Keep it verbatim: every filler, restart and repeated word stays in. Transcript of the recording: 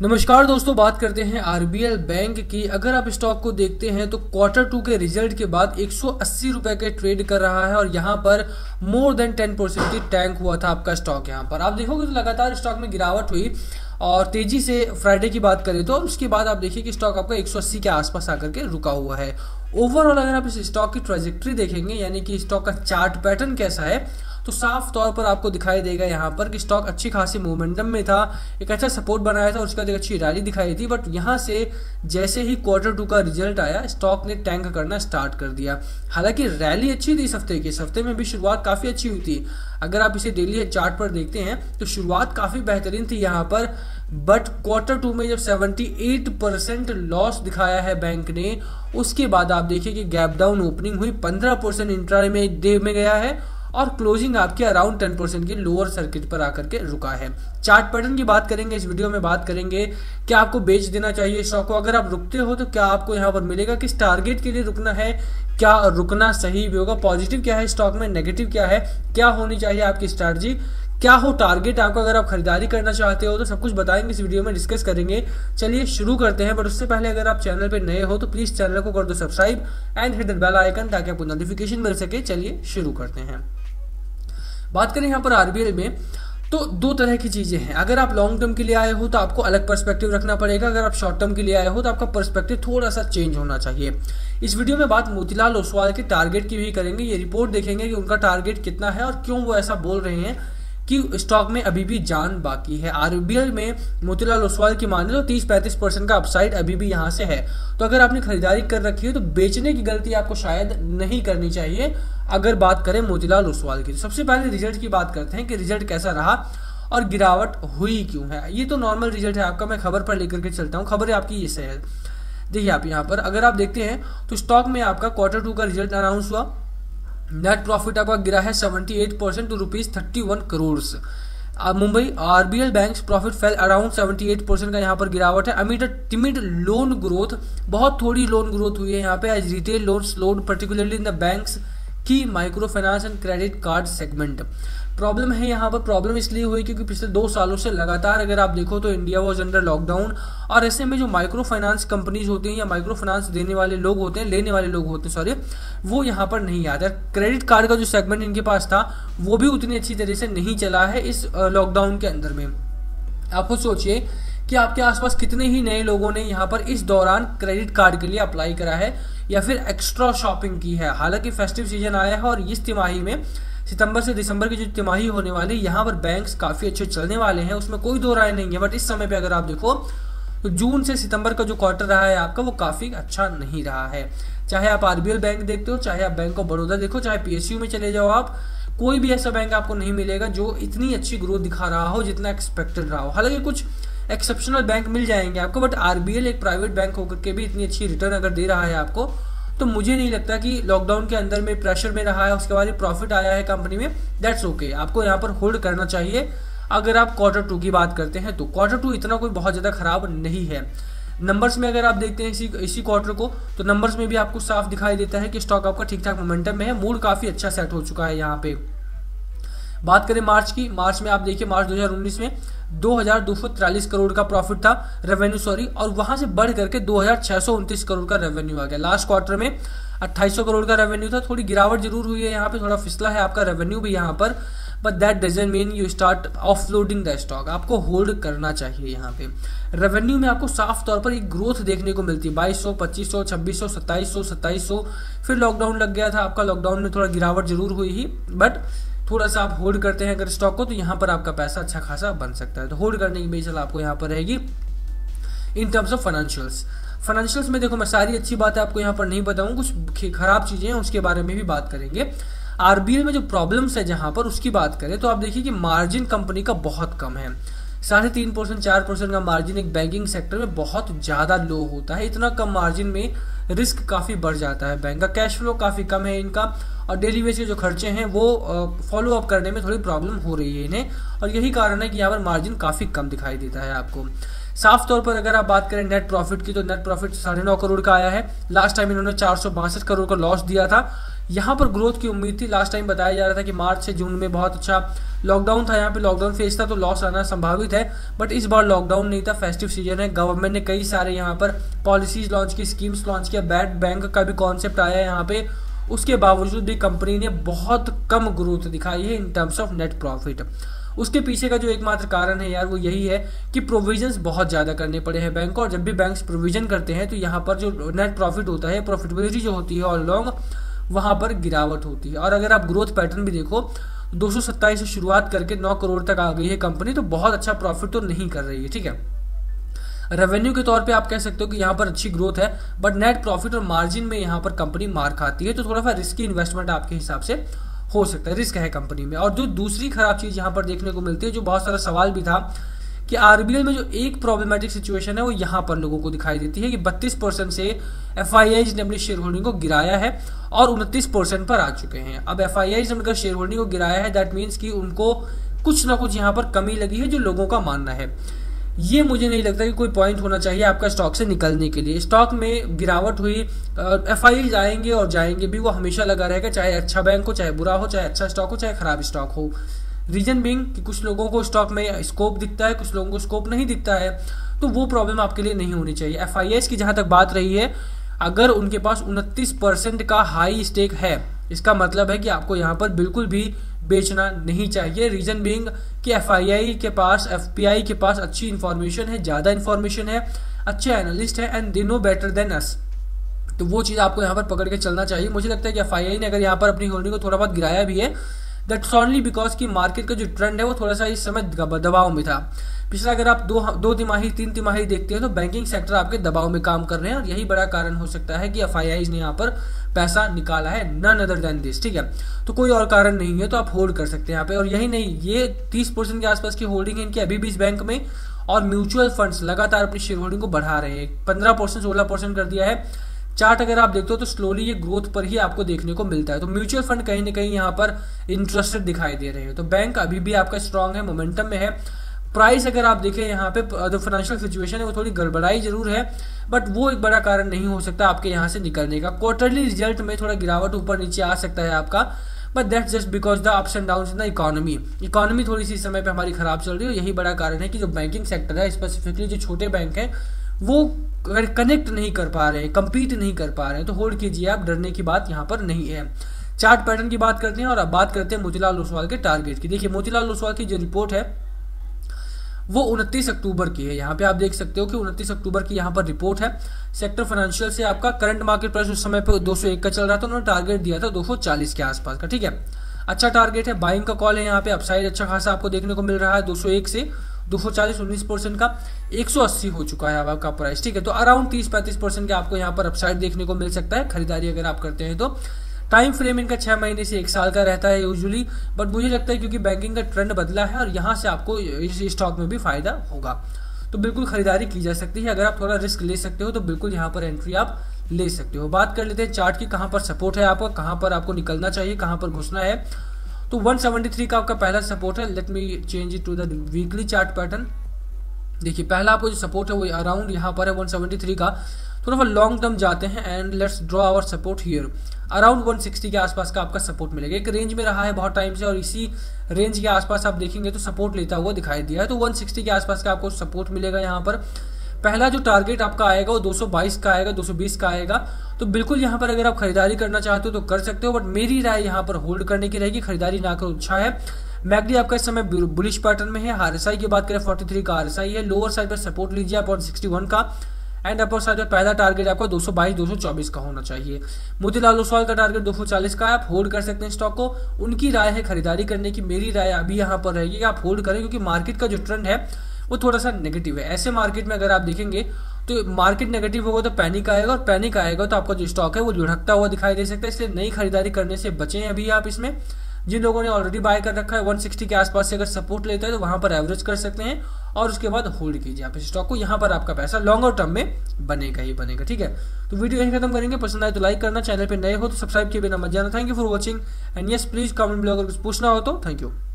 नमस्कार दोस्तों, बात करते हैं आरबीएल बैंक की। अगर आप स्टॉक को देखते हैं तो क्वार्टर टू के रिजल्ट के बाद एक सौ अस्सी रुपए के ट्रेड कर रहा है और यहां पर मोर देन टेन परसेंट की टैंक हुआ था आपका स्टॉक। यहां पर आप देखोगे तो लगातार स्टॉक में गिरावट हुई और तेजी से फ्राइडे की बात करें तो उसके बाद आप देखिए कि स्टॉक आपका एक सौ अस्सी के आसपास आकर के रुका हुआ है। ओवरऑल अगर आप इस स्टॉक की ट्रेजेक्ट्री देखेंगे, यानी कि स्टॉक का चार्ट पैटर्न कैसा है, तो साफ तौर पर आपको दिखाई देगा यहाँ पर कि स्टॉक अच्छी खासी मोमेंटम में था, एक अच्छा सपोर्ट बनाया था और उसके बाद एक अच्छी रैली दिखाई थी। बट यहाँ से जैसे ही क्वार्टर टू का रिजल्ट आया, स्टॉक ने टैंक करना स्टार्ट कर दिया। हालांकि रैली अच्छी थी इस हफ्ते की, इस हफ्ते में भी शुरुआत काफी अच्छी हुई थी। अगर आप इसे डेली चार्ट पर देखते हैं तो शुरुआत काफी बेहतरीन थी यहाँ पर, बट क्वार्टर टू में जब अठहत्तर परसेंट लॉस दिखाया है बैंक ने, उसके बाद आप देखिए कि गैप डाउन ओपनिंग हुई, पंद्रह परसेंट इंट्रा में डे में गया है और क्लोजिंग आपके अराउंड टेन परसेंट की लोअर सर्किट पर आकर के रुका है। चार्ट पैटर्न की बात करेंगे इस वीडियो में, बात करेंगे क्या आपको बेच देना चाहिए स्टॉक को। अगर आप रुकते हो तो क्या आपको यहाँ पर मिलेगा, किस टारगेट के लिए रुकना है, क्या रुकना सही भी होगा, पॉजिटिव क्या है स्टॉक में, नेगेटिव क्या है, क्या होनी चाहिए आपकी स्ट्रैटेजी, क्या हो टारगेट आपका अगर आप खरीदारी करना चाहते हो, तो सब कुछ बताएंगे इस वीडियो में, डिस्कस करेंगे। चलिए शुरू करते हैं। बट उससे पहले अगर आप चैनल पे नए हो तो प्लीज चैनल को कर दो subscribe and hit the bell icon ताकि आपको नोटिफिकेशन मिल सके। चलिए शुरू करते हैं। बात करें यहाँ पर आरबीएल में तो दो तरह की चीजें हैं। अगर आप लॉन्ग टर्म के लिए आए हो तो आपको अलग पर्सपेक्टिव रखना पड़ेगा, अगर आप शॉर्ट टर्म के लिए आए हो तो आपका पर्सपेक्टिव थोड़ा सा चेंज होना चाहिए। इस वीडियो में बात मोतीलाल ओसवाल के टारगेट की भी करेंगे, ये रिपोर्ट देखेंगे कि उनका टारगेट कितना है और क्यों वो ऐसा बोल रहे हैं कि स्टॉक में अभी भी जान बाकी है। आरबीएल में मोतीलाल ओसवाल की माने तो तीस पैंतीस परसेंट का अपसाइड अभी भी यहां से है। तो अगर आपने खरीदारी कर रखी है तो बेचने की गलती आपको शायद नहीं करनी चाहिए। अगर बात करें मोतीलाल ओसवाल की, तो सबसे पहले रिजल्ट की बात करते हैं कि रिजल्ट कैसा रहा और गिरावट हुई क्यों है। ये तो नॉर्मल रिजल्ट है आपका, मैं खबर पर लेकर के चलता हूँ। खबर आपकी ये से है, देखिए आप यहाँ पर अगर आप देखते हैं तो स्टॉक में आपका क्वार्टर टू का रिजल्ट अनाउंस हुआ, नेट प्रॉफिट आपका गिरा है अठहत्तर परसेंट टू रुपीज इकतीस crore. Mumbai RBL bank profit fell around अठहत्तर परसेंट का यहाँ पर गिरावट है। अमिट टिमिड लोन ग्रोथ, बहुत थोड़ी लोन ग्रोथ हुई है यहाँ पे as retail loan slowed particularly in the banks की micro finance and credit card segment. Problem है यहाँ पर, प्रॉब्लम इसलिए हुई क्योंकि पिछले दो सालों से लगातार अगर आप देखो तो इंडिया वॉज अंडर लॉकडाउन और ऐसे में जो माइक्रो फाइनेंस कंपनीज होती हैं या माइक्रो फाइनेंस देने वाले लोग होते हैं, लेने वाले लोग होते हैं सॉरी, वो यहाँ पर नहीं आते। क्रेडिट कार्ड का जो सेगमेंट इनके पास था वो भी उतनी अच्छी तरह से नहीं चला है इस लॉकडाउन के अंदर में। आप खुद सोचिए कि आपके आसपास कितने ही नए लोगों ने यहाँ पर इस दौरान क्रेडिट कार्ड के लिए अप्लाई करा है या फिर एक्स्ट्रा शॉपिंग की है। हालांकि फेस्टिव सीजन आया है और इस तिमाही में सितंबर से दिसंबर की जो तिमाही होने वाली, यहाँ पर बैंक्स काफी अच्छे चलने वाले हैं, उसमें कोई दो राय नहीं है। बट इस समय पे अगर आप देखो तो जून से सितंबर का जो क्वार्टर रहा है आपका, वो काफी अच्छा नहीं रहा है। चाहे आप आरबीएल बैंक देखते हो, चाहे आप बैंक ऑफ बड़ौदा देखो, चाहे पीएसयू में चले जाओ आप, कोई भी ऐसा बैंक आपको नहीं मिलेगा जो इतनी अच्छी ग्रोथ दिखा रहा हो जितना एक्सपेक्टेड रहा हो। हालांकि कुछ एक्सेप्शनल बैंक मिल जाएंगे आपको, बट आरबीएल एक प्राइवेट बैंक होकर के भी इतनी अच्छी रिटर्न अगर दे रहा है आपको, तो मुझे नहीं लगता कि लॉकडाउन के अंदर में प्रेशर में रहा है उसके बाद प्रॉफिट आया है कंपनी में, दैट्स ओके। आपको यहाँ पर होल्ड करना चाहिए। अगर आप क्वार्टर टू की बात करते हैं तो क्वार्टर टू इतना कोई बहुत ज्यादा खराब नहीं है। नंबर्स में अगर आप देखते हैं इसी इसी क्वार्टर को, तो नंबर्स में भी आपको साफ दिखाई देता है कि स्टॉक आपका ठीक ठाक मोमेंटम में है, मूड काफी अच्छा सेट हो चुका है। यहाँ पे बात करें मार्च की, मार्च में आप देखिए मार्च दो हज़ार उन्नीस में दो हज़ार दो सौ तिरालीस करोड़ का प्रॉफिट था, रेवेन्यू सॉरी, और वहां से बढ़ करके दो हज़ार छह सौ उनतीस करोड़ का रेवेन्यू आ गया। लास्ट क्वार्टर में अट्ठाईस सौ करोड़ का रेवेन्यू था, थोड़ी गिरावट जरूर हुई है यहाँ पे, थोड़ा फिसला है आपका रेवेन्यू भी यहाँ पर, but that doesn't mean you start offloading the stock. आपको होल्ड करना चाहिए। यहाँ पे रेवेन्यू में आपको साफ तौर पर एक ग्रोथ देखने को मिलती है, बाईस सौ, पच्चीस सौ, छब्बीस सौ, सत्ताईस सौ, सत्ताईस सौ, फिर लॉकडाउन लग गया था आपका, लॉकडाउन में थोड़ा गिरावट जरूर हुई ही, बट थोड़ा सा आप होल्ड करते हैं अगर स्टॉक को तो यहाँ पर आपका पैसा अच्छा खासा बन सकता है। तो होल्ड करने की बेचल आपको यहाँ पर रहेगी। In terms of financials, financials में देखो मैं सारी अच्छी बातें आपको यहाँ पर नहीं बताऊँ, कुछ खराब चीजें हैं उसके बारे में भी बात करेंगे। आरबीएल में जो प्रॉब्लम्स है जहां पर उसकी बात करें तो आप देखिए कि मार्जिन कंपनी का बहुत कम है, साढ़े तीन परसेंट चार परसेंट का मार्जिन एक बैंकिंग सेक्टर में बहुत ज्यादा लो होता है। इतना कम मार्जिन में रिस्क काफी बढ़ जाता है। बैंक का कैश फ्लो काफी कम है इनका और डेली बेस के जो खर्चे हैं वो फॉलो अप करने में थोड़ी प्रॉब्लम हो रही है इन्हें, और यही कारण है कि यहाँ पर मार्जिन काफी कम दिखाई देता है आपको। साफ तौर पर अगर आप बात करें नेट प्रॉफिट की तो नेट प्रॉफिट साढ़े नौ करोड़ का आया है। लास्ट टाइम इन्होंने चार सौ बासठ करोड़ का लॉस दिया था, यहाँ पर ग्रोथ की उम्मीद थी। लास्ट टाइम बताया जा रहा था कि मार्च से जून में बहुत अच्छा लॉकडाउन था, यहाँ पे लॉकडाउन फेज था तो लॉस आना संभावित है, बट इस बार लॉकडाउन नहीं था, फेस्टिव सीजन है, गवर्नमेंट ने कई सारे यहाँ पर पॉलिसीज लॉन्च की, स्कीम्स लॉन्च किया, बैड बैंक का भी कॉन्सेप्ट आया है यहाँ पे, उसके बावजूद भी कंपनी ने बहुत कम ग्रोथ दिखाई है in terms of net profit. उसके पीछे का जो एकमात्र कारण है यार वो यही है कि प्रोविजंस बहुत ज़्यादा करने पड़े हैं बैंक को, और जब भी बैंक्स प्रोविजन करते हैं तो यहाँ पर जो नेट प्रॉफिट होता है, प्रॉफिटेबिलिटी जो होती है ऑल लॉन्ग वहाँ पर गिरावट होती है। और अगर आप ग्रोथ पैटर्न भी देखो, दो सौ सत्ताईस से शुरुआत करके नौ करोड़ तक आ गई है कंपनी, तो बहुत अच्छा प्रॉफिट तो नहीं कर रही है, ठीक है। रेवेन्यू के तौर पे आप कह सकते हो कि यहाँ पर अच्छी ग्रोथ है, बट नेट प्रॉफिट और मार्जिन में यहाँ पर कंपनी मार खाती है, तो थोड़ा सा रिस्की इन्वेस्टमेंट आपके हिसाब से हो सकता है, रिस्क है कंपनी में। और जो दूसरी खराब चीज यहाँ पर देखने को मिलती है, जो बहुत सारा सवाल भी था कि आरबीएल में जो एक प्रॉब्लमेटिक सिचुएशन है वो यहाँ पर लोगों को दिखाई देती है कि बत्तीस परसेंट से एफआईआईज ने अपनी शेयर होल्डिंग को गिराया है और उनतीस परसेंट पर आ चुके हैं। अब एफआईआईज ने उनका शेयर होल्डिंग को गिराया है, दैट मीन्स कि उनको कुछ ना कुछ यहाँ पर कमी लगी है, जो लोगों का मानना है। ये मुझे नहीं लगता कि कोई पॉइंट होना चाहिए आपका स्टॉक से निकलने के लिए। स्टॉक में गिरावट हुई, एफआईआईज आएंगे और जाएंगे भी, वो हमेशा लगा रहेगा, चाहे अच्छा बैंक हो, चाहे बुरा हो, चाहे अच्छा स्टॉक हो, चाहे खराब स्टॉक हो। रीजन बीइंग कि कुछ लोगों को स्टॉक में स्कोप दिखता है, कुछ लोगों को स्कोप नहीं दिखता है, तो वो प्रॉब्लम आपके लिए नहीं होनी चाहिए। एफआईआईज की जहां तक बात रही है, अगर उनके पास उनतीस परसेंट का हाई स्टेक है, इसका मतलब है कि आपको यहाँ पर बिल्कुल भी बेचना नहीं चाहिए। रीजन बीइंग कि एफआईआई के पास, एफपीआई के पास अच्छी इंफॉर्मेशन है, ज्यादा इंफॉर्मेशन है, अच्छे एनालिस्ट है, and they know better than us, तो वो चीज आपको यहाँ पर पकड़ के चलना चाहिए। मुझे लगता है कि एफआईआई ने अगर यहाँ पर अपनी होल्डिंग को थोड़ा बहुत गिराया भी है, दैट्स ओनली बिकॉज कि मार्केट का जो ट्रेंड है वो थोड़ा सा इस समय दबाव में था। पिछला अगर आप दो दो तिमाही तीन तिमाही देखते हैं तो बैंकिंग सेक्टर आपके दबाव में काम कर रहे हैं, और यही बड़ा कारण हो सकता है कि एफआईआईज ने यहाँ पर पैसा निकाला है, नन अदर देन दिस, ठीक है। तो कोई और कारण नहीं है, तो आप होल्ड कर सकते हैं यहाँ पे। और यही नहीं, ये तीस परसेंट के आसपास की होल्डिंग है इनकी अभी भी इस बैंक में, और म्यूचुअल फंड्स लगातार अपनी शेयर होल्डिंग को बढ़ा रहे हैं, पंद्रह परसेंट सोलह परसेंट कर दिया है। चार्ट अगर आप देखते हो तो स्लोली ये ग्रोथ पर ही आपको देखने को मिलता है, तो म्यूचुअल फंड कहीं ना कहीं यहाँ पर इंटरेस्टेड दिखाई दे रहे हैं। तो बैंक अभी भी आपका स्ट्रांग है, मोमेंटम में है। प्राइस अगर आप देखें यहाँ पे, जो फाइनेंशियल सिचुएशन है वो थोड़ी गड़बड़ाई जरूर है, बट वो एक बड़ा कारण नहीं हो सकता आपके यहाँ से निकलने का। क्वार्टरली रिजल्ट में थोड़ा गिरावट ऊपर नीचे आ सकता है आपका, but that's just because the ups and down in the economy. Economy थोड़ी सी समय पे हमारी खराब चल रही है, यही बड़ा कारण है कि जो बैंकिंग सेक्टर है, स्पेसिफिकली जो छोटे बैंक हैं, वो कनेक्ट नहीं कर पा रहे हैं, कंपीट नहीं कर पा रहे हैं, तो होल्ड कीजिए आप, डरने की बात यहाँ पर नहीं है। चार्ट पैटर्न की बात करते हैं और अब बात करते हैं मोतीलाल ओसवाल के टारगेट की। देखिए मोतीलाल ओसवाल की जो रिपोर्ट है वो उनतीस अक्टूबर की है, यहाँ पे आप देख सकते हो कि उनतीस अक्टूबर की यहाँ पर रिपोर्ट है। सेक्टर फाइनेंशियल से आपका करंट मार्केट प्राइस उस समय पे दो सौ एक का चल रहा था, उन्होंने टारगेट दिया था दो सौ चालीस के आसपास का, ठीक है। अच्छा टारगेट है, बाइंग का कॉल है, यहाँ पे अपसाइड अच्छा खासा आपको देखने को मिल रहा है, दो सौ एक से दो सौ चालीस उन्नीस परसेंट का, एक सौ अस्सी हो चुका है आपका प्राइस, ठीक है। तो अराउंड तीस पैंतीस परसेंट के आपको यहाँ पर अपसाइड देखने को मिल सकता है खरीदारी अगर आप करते हैं तो। टाइम फ्रेम इनका छह महीने से एक साल का रहता है यूजुअली, बट मुझे लगता है क्योंकि बैंकिंग का ट्रेंड बदला है और यहाँ से आपको इस स्टॉक में भी फायदा होगा, तो बिल्कुल खरीदारी की जा सकती है। अगर आप थोड़ा रिस्क ले सकते हो तो बिल्कुल यहाँ पर एंट्री आप ले सकते हो। बात कर लेते हैं चार्ट की, कहाँ पर सपोर्ट है आपका, कहाँ पर आपको निकलना चाहिए, कहाँ पर घुसना है। तो एक सौ तिहत्तर का आपका पहला सपोर्ट है। Let me change it to the weekly chart pattern. देखिए पहला आपको जो सपोर्ट है वो अराउंड यहाँ पर है एक सौ तिहत्तर का। थोड़ा सा लॉन्ग टर्म जाते हैं and let's draw our support here. Around एक सौ साठ के आसपास का आपका सपोर्ट मिलेगा। एक रेंज में रहा है बहुत टाइम से और इसी रेंज के आसपास आप देखेंगे तो सपोर्ट लेता हुआ दिखाई दिया है। तो एक सौ साठ के आसपास का आपको सपोर्ट मिलेगा। यहाँ पर पहला जो टारगेट आपका आएगा वो दो सौ बाईस का आएगा, दो सौ बीस का आएगा। तो बिल्कुल यहाँ पर अगर आप खरीदारी करना चाहते हो तो कर सकते हो, बट मेरी राय यहाँ पर होल्ड करने की रहेगी, खरीदारी ना करो अच्छा है। मैकडी आपका इस समय बुलिश पैटर्न में है। आरएसआई की बात करें तैंतालीस का आरएसआई है। लोअर साइड पर सपोर्ट लीजिए आप एक सौ इकसठ का एंड अपर साइड पर पहला टारगेट आपको दो सौ बाईस दो सौ चौबीस का होना चाहिए। मोतीलाल ओसवाल का टारगेट दो सौ चालीस का है, आप होल्ड कर सकते हैं स्टॉक को। उनकी राय है खरीदारी करने की, मेरी राय अभी यहाँ पर रहेगी कि आप होल्ड करें, क्योंकि मार्केट का जो ट्रेंड है वो थोड़ा सा नेगेटिव है। ऐसे मार्केट में अगर आप देखेंगे तो मार्केट नेगेटिव होगा तो पैनिक आएगा, और पैनिक आएगा तो आपका जो स्टॉक है वो लुढ़कता हुआ दिखाई दे सकता है। इसलिए नई खरीदारी करने से बचें अभी आप इसमें। जिन लोगों ने ऑलरेडी बाय कर रखा है एक सौ साठ के आसपास से अगर सपोर्ट लेता है तो वहां पर एवरेज कर सकते हैं और उसके बाद होल्ड कीजिए आप इस स्टॉक को। यहाँ पर आपका पैसा लॉन्गर टर्म में बनेगा ही बनेगा, ठीक है। तो वीडियो यहीं खत्म करेंगे। पसंद आए तो लाइक करना, चैनल पे नए हो तो सब्सक्राइब किए बिना मत जाना। Thank you for watching and yes please comment below अगर कुछ पूछना हो तो। Thank you.